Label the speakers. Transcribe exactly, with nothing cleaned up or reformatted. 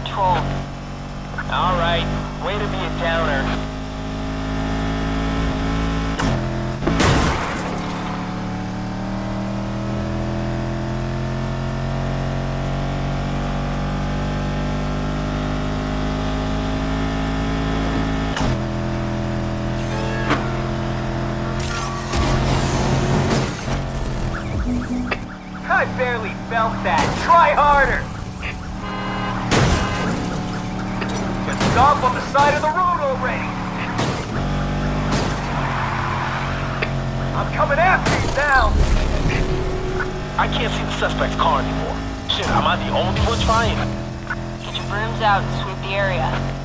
Speaker 1: patrol.
Speaker 2: Alright, way to be a downer.
Speaker 3: I barely felt that. Try harder. Just stop on the side of the road already. I'm coming after you now.
Speaker 2: I can't see the suspect's car anymore. Shit, am I the only one trying?
Speaker 1: Get your brooms out and sweep the area.